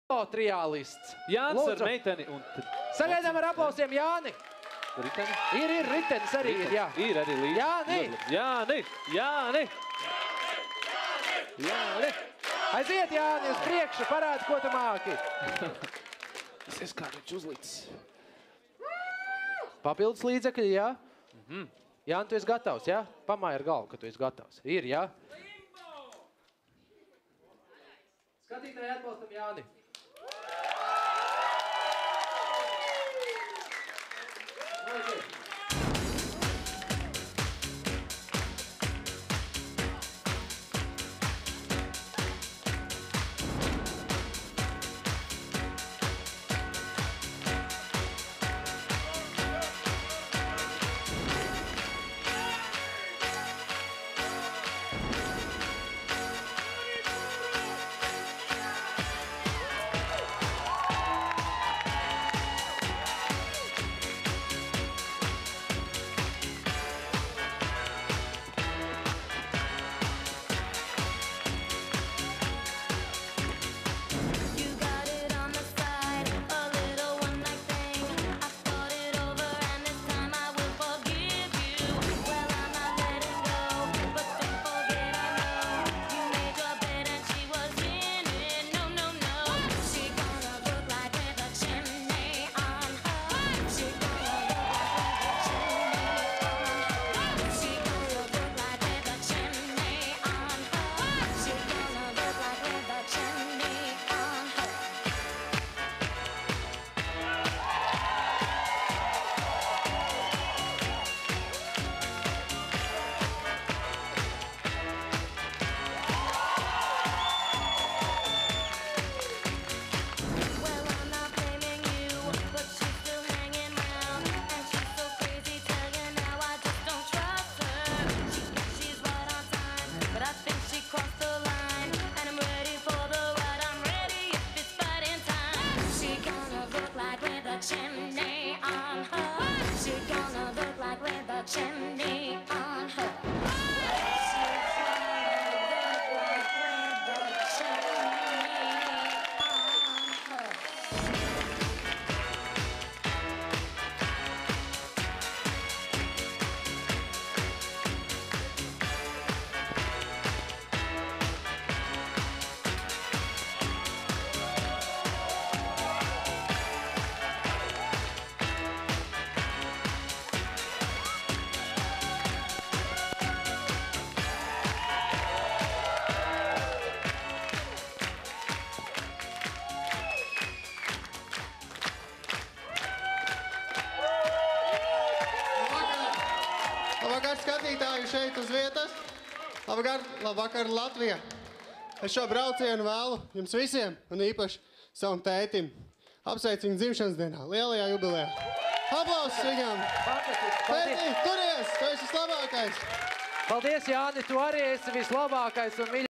triālists. Jānis ar meiteni. Sagaidām ar aplausiem Jāni. Riteni? Ir ritenis arī ir, jā. Ir arī līdzi. Jāni! Aiziet, Jāni, uz priekšu, parādi, ko tu māki. Es esmu kā viņš uzlicis. Papildus līdzekļi, jā? Jāni, tu esi gatavs, jā? Pamāj ar galvu, ka tu esi gatavs. Ir, jā? Skatītāji atbalstam Jāni. Labvakar, skatītāji šeit uz vietas. Labvakar, Latvija. Es šo braucienu vēlu jums visiem un īpaši savam tētim. Apsveicu viņu dzimšanas dienā, lielajā jubilejā. Aplausus viņam! Tēti, turies! Tu esi vislabākais! Paldies, Jāni, tu arī esi vislabākais un